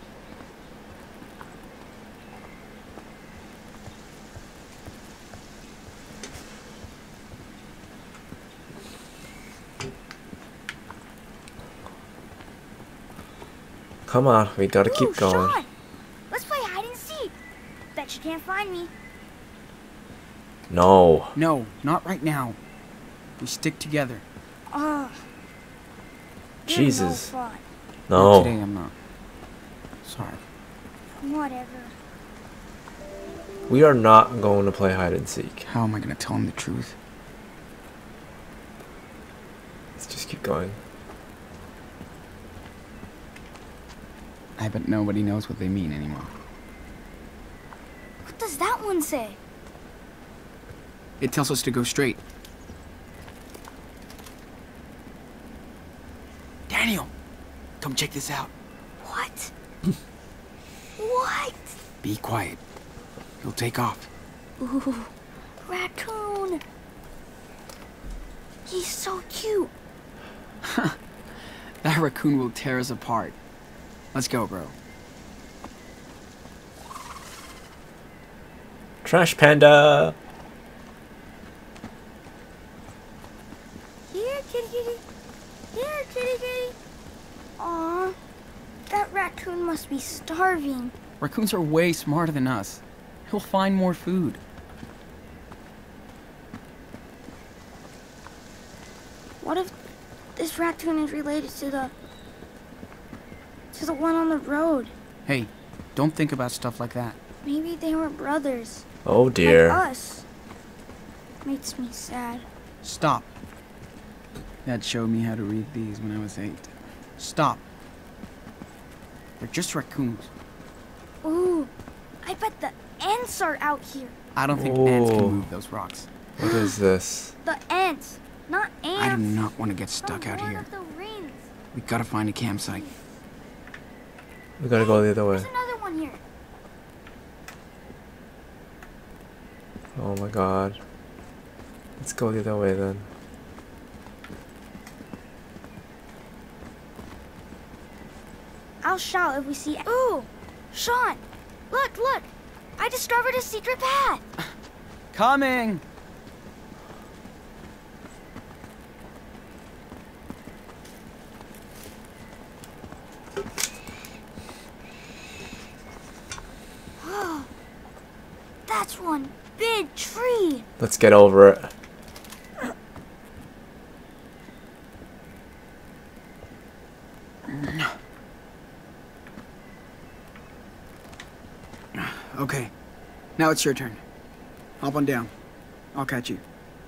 Come on, we gotta Ooh, keep going. Sean, let's play hide and seek. Bet you can't find me. No. No, not right now. We stick together. Ugh. You're Jesus. No fun. No. Today I'm not. Sorry. Whatever. We are not going to play hide and seek. How am I gonna tell him the truth? Let's just keep going. I bet nobody knows what they mean anymore. What does that one say? It tells us to go straight. Daniel, come check this out. What? What? Be quiet. He'll take off. Ooh, raccoon. He's so cute. That raccoon will tear us apart. Let's go, bro. Trash panda. Here, kitty kitty. Here, kitty kitty. Aw, that raccoon must be starving. Raccoons are way smarter than us. He'll find more food. What if this raccoon is related to the... to the one on the road? Hey, don't think about stuff like that. Maybe they were brothers. Oh dear. Like us. Makes me sad. Stop. Dad showed me how to read these when I was eight. Stop. They're just raccoons. Ooh, I bet the ants are out here. I don't think ants Whoa. can move those rocks. What is this? The ants, not ants. I do not want to get The stuck out Lord here. of the Rings. We gotta find a campsite. We gotta go the other way. There's another one here. Oh my god. Let's go the other way then. I'll shout if we see. Ooh, Sean, look, look! I discovered a secret path. Coming! Oh, that's one big tree. Let's get over it. Okay, now it's your turn. Hop on down. I'll catch you.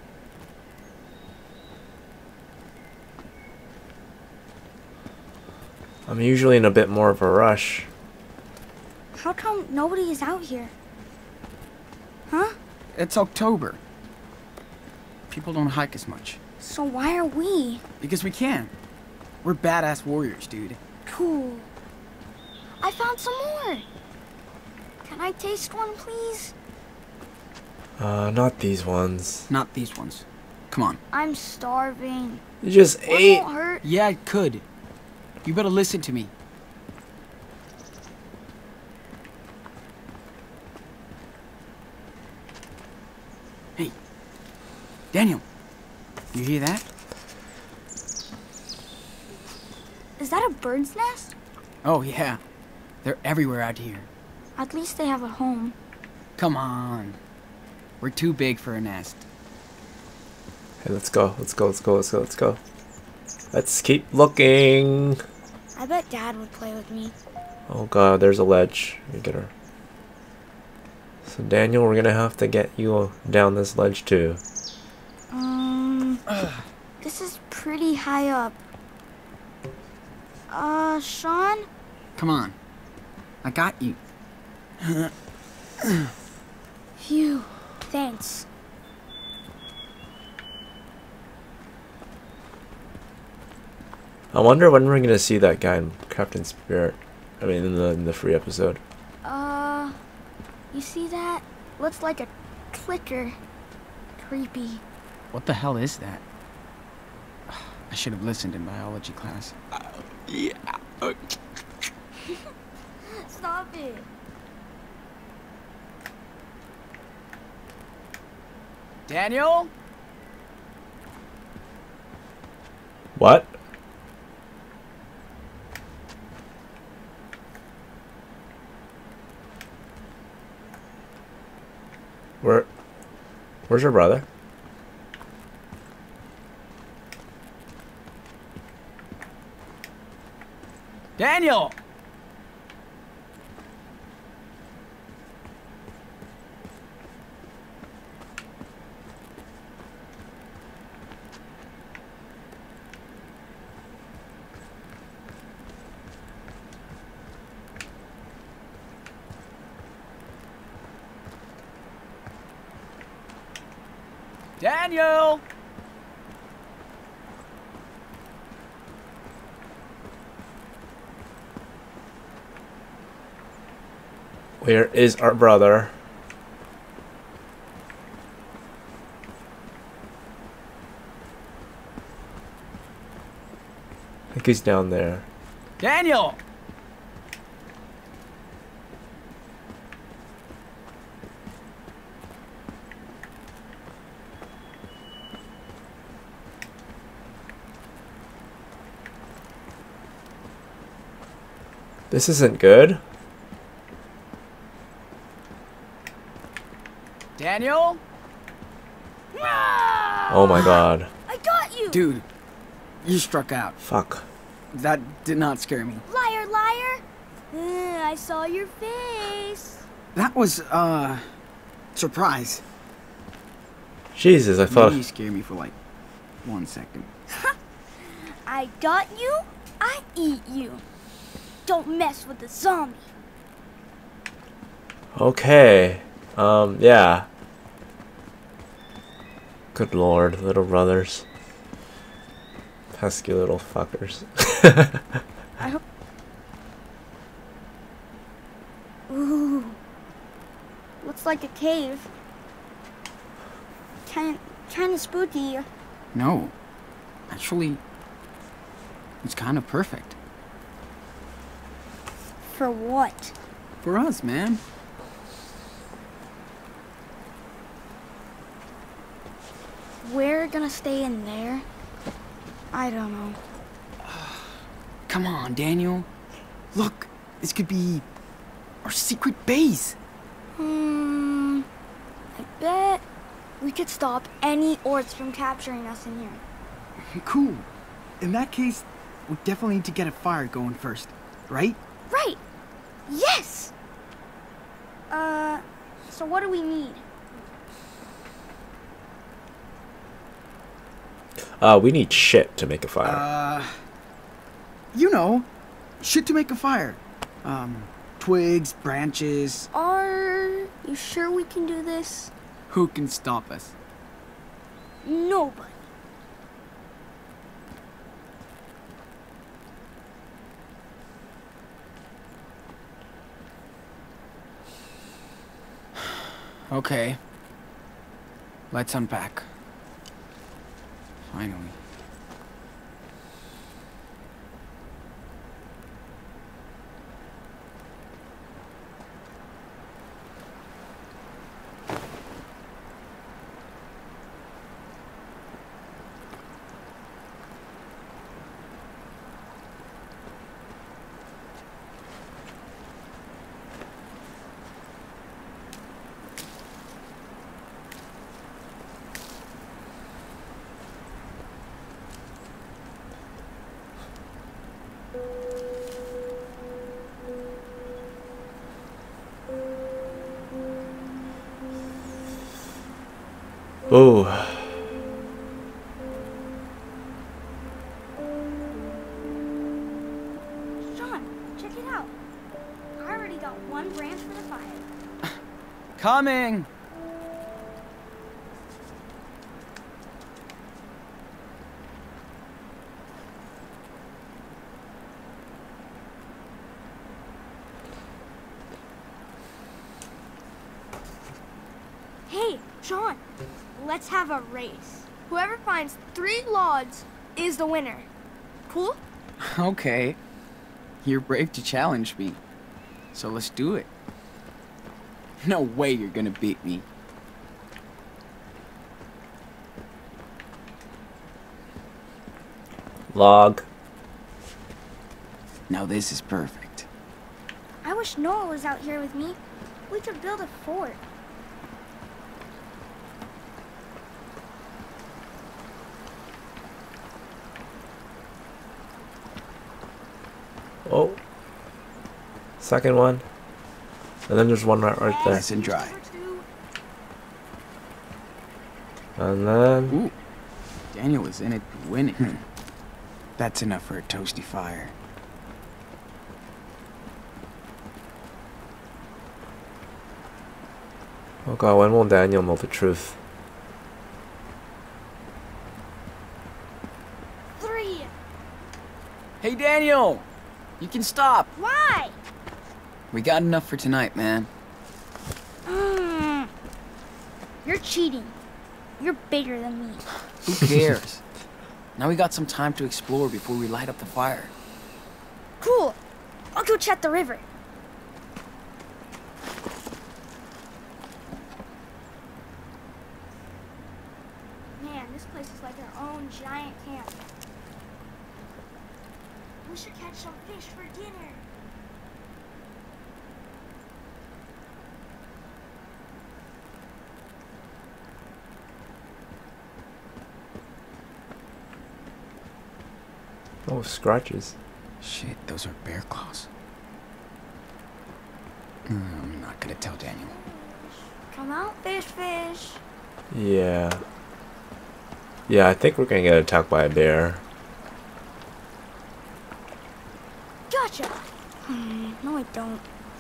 I'm usually in a bit more of a rush. How come nobody is out here? Huh? It's October. People don't hike as much. So why are we? Because we can. We're badass warriors, dude. Cool. I found some more. Can I taste one, please? Uh, not these ones. Not these ones. Come on. I'm starving. You just One ate. won't hurt. Yeah, it could. You better listen to me. Hey, Daniel, you hear that? Is that a bird's nest? Oh, yeah. They're everywhere out here. At least they have a home. Come on. We're too big for a nest. Hey, let's go. Let's go. Let's go. Let's go. Let's go. Let's keep looking. I bet Dad would play with me. Oh god, there's a ledge. Let me get her. So Daniel, we're gonna have to get you down this ledge too. Um, this is pretty high up. Uh, Sean? Come on. I got you. Phew. Thanks. I wonder when we're gonna see that guy in Captain Spirit. I mean, in the in the free episode. Uh, you see that? Looks like a clicker. Creepy. What the hell is that? I should have listened in biology class. Uh, yeah. Uh. Stop it. Daniel? What? Where? Where's your brother? Daniel! Daniel! Where is our brother? I think he's down there. Daniel! This isn't good. Daniel? Oh my god. I got you! Dude, you struck out. Fuck. That did not scare me. Liar, liar! Uh, I saw your face. That was, uh, surprise. Jesus, I thought. Maybe you scared me for like one second. I got you, I eat you. Don't mess with the zombie. Okay. Um, yeah. Good lord, little brothers. Pesky little fuckers. I hope. Ooh. Looks like a cave. Kind, kind of spooky. No. Actually, it's kind of perfect. For what? For us, man. We're gonna stay in there? I don't know. Come on, Daniel. Look, this could be our secret base. Hmm. I bet we could stop any orcs from capturing us in here. Cool. In that case, we definitely need to get a fire going first, right? Right! Yes! Uh, so what do we need? Uh, we need shit to make a fire. Uh, you know, shit to make a fire. Um, twigs, branches. Are you sure we can do this? Who can stop us? Nobody. Okay. Let's unpack. Finally. Oh. Sean, check it out. I already got one branch for the fire. Coming! Sean, let's have a race. Whoever finds three logs is the winner. Cool? Okay. You're brave to challenge me. So let's do it. No way you're gonna beat me. Log. Now this is perfect. I wish Noah was out here with me. We could build a fort. Oh. Second one. And then there's one right, right there. Nice and dry. And then... Ooh. Daniel is in it winning. Hmm. That's enough for a toasty fire. Oh god, when will Daniel know the truth? Three. Hey Daniel! You can stop! Why? We got enough for tonight, man. Mm. You're cheating. You're bigger than me. Who cares? Now we got some time to explore before we light up the fire. Cool. I'll go check the river. Man, this place is like our own giant camp. We should catch some fish for dinner. Oh, scratches. Shit, those are bear claws. Mm, I'm not gonna tell Daniel. Come out, fish, fish. Yeah. Yeah, I think we're gonna get attacked by a bear. Gotcha. Hmm, no, I don't.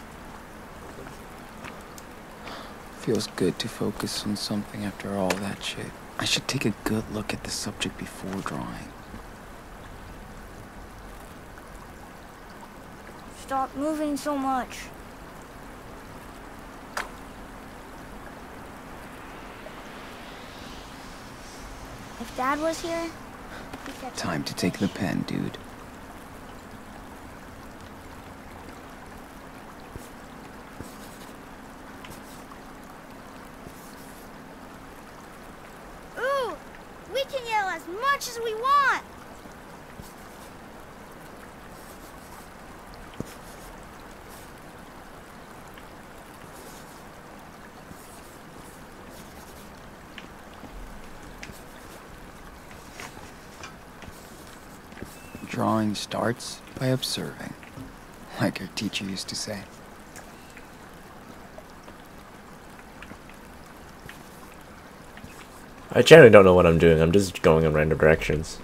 Feels good to focus on something after all that shit. I should take a good look at the subject before drawing. Stop moving so much. If Dad was here, he'd catch Time to take the pen, dude. Ooh, we can yell as much as we want. Drawing starts by observing, like our teacher used to say. I generally don't know what I'm doing. I'm just going in random directions.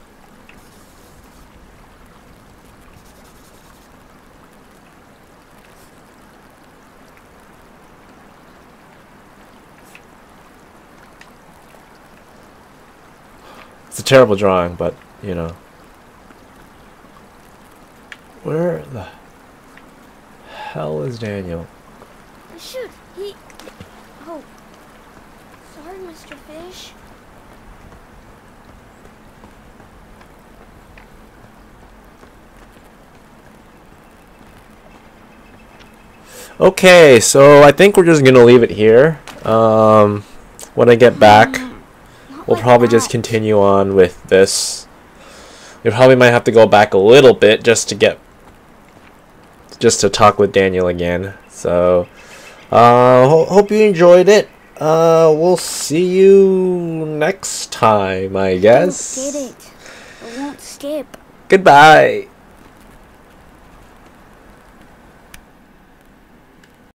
It's a terrible drawing, but, you know. Where the hell is Daniel? Shoot, he... Oh, sorry, Mister Fish. Okay, so I think we're just gonna leave it here. Um, when I get back, we'll probably just continue on with this. We probably might have to go back a little bit just to get just to talk with Daniel again. So uh ho hope you enjoyed it. Uh we'll see you next time, I guess. Did it. It won't skip. Goodbye.